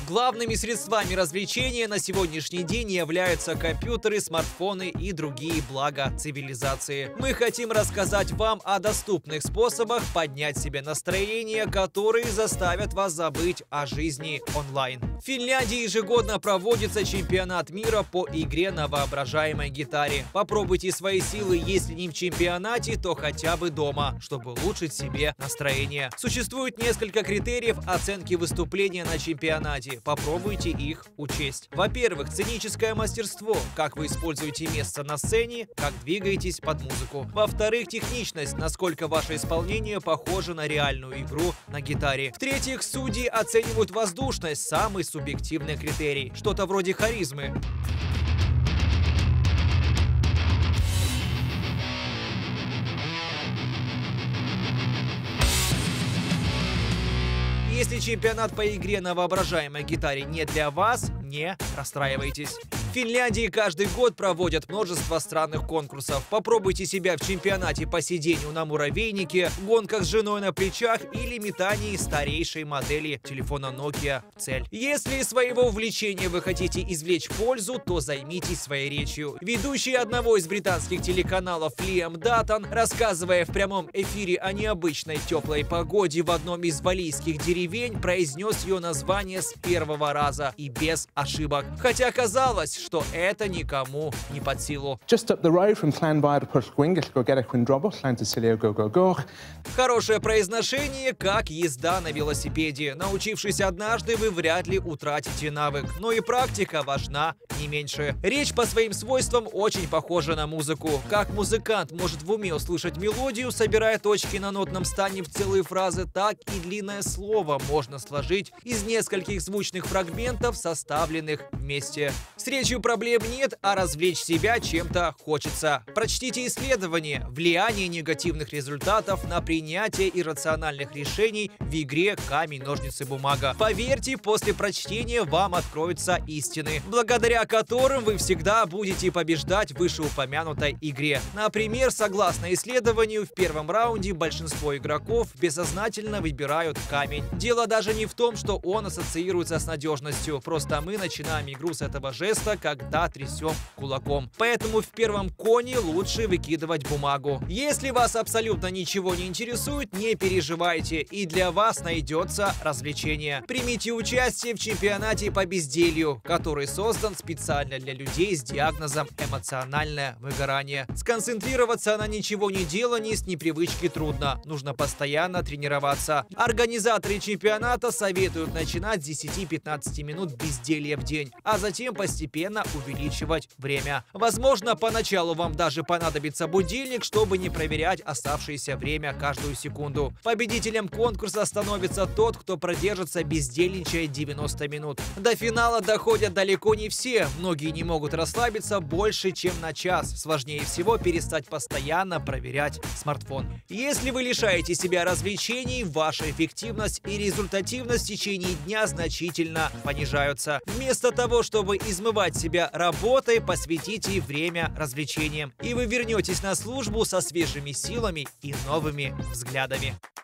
Главными средствами развлечения на сегодняшний день являются компьютеры, смартфоны и другие блага цивилизации. Мы хотим рассказать вам о доступных способах поднять себе настроение, которые заставят вас забыть о жизни онлайн. В Финляндии ежегодно проводится чемпионат мира по игре на воображаемой гитаре. Попробуйте свои силы, если не в чемпионате, то хотя бы дома, чтобы улучшить себе настроение. Существует несколько критериев оценки выступления на чемпионате. Попробуйте их учесть. Во-первых, сценическое мастерство. Как вы используете место на сцене, как двигаетесь под музыку. Во-вторых, техничность. Насколько ваше исполнение похоже на реальную игру на гитаре. В-третьих, судьи оценивают воздушность. Самый субъективный критерий. Что-то вроде харизмы. Если чемпионат по игре на воображаемой гитаре не для вас, не расстраивайтесь. В Финляндии каждый год проводят множество странных конкурсов. Попробуйте себя в чемпионате по сидению на муравейнике, гонках с женой на плечах или метании старейшей модели телефона Nokia в цель. Если из своего увлечения вы хотите извлечь пользу, то займитесь своей речью. Ведущий одного из британских телеканалов Лиам Даттон, рассказывая в прямом эфире о необычной теплой погоде в одном из валлийских деревень, произнес ее название с первого раза и без ошибок. Хотя оказалось, что это никому не под силу. Хорошее произношение, как езда на велосипеде. Научившись однажды, вы вряд ли утратите навык. Но и практика важна не меньше. Речь по своим свойствам очень похожа на музыку. Как музыкант может в уме услышать мелодию, собирая точки на нотном стане в целые фразы, так и длинное слово можно сложить из нескольких звучных фрагментов, составленных вместе. С речью проблем нет, а развлечь себя чем-то хочется. Прочтите исследование «Влияние негативных результатов на принятие иррациональных решений в игре камень, ножницы, бумага». Поверьте, после прочтения вам откроются истины, благодаря которым вы всегда будете побеждать в вышеупомянутой игре. Например, согласно исследованию, в первом раунде большинство игроков бессознательно выбирают камень. Дело даже не в том, что он ассоциируется с надежностью, просто мы начинаем игру с этого жеста, когда трясем кулаком. Поэтому в первом коне лучше выкидывать бумагу. Если вас абсолютно ничего не интересует, не переживайте, и для вас найдется развлечение. Примите участие в чемпионате по безделью, который создан специально для людей с диагнозом эмоциональное выгорание. Сконцентрироваться на ничего не делании с непривычки трудно. Нужно постоянно тренироваться. Организаторы чемпионата советуют начинать с 10-15 минут безделья в день, а затем постепенно увеличивать время. Возможно, поначалу вам даже понадобится будильник, чтобы не проверять оставшееся время каждую секунду. Победителем конкурса становится тот, кто продержится бездельничая 90 минут. До финала доходят далеко не все. Многие не могут расслабиться больше, чем на час. Сложнее всего перестать постоянно проверять смартфон. Если вы лишаете себя развлечений, ваша эффективность и результативность в течение дня значительно понижаются. Вместо того, чтобы измывать себя работой, посвятите время развлечениям, и вы вернетесь на службу со свежими силами и новыми взглядами.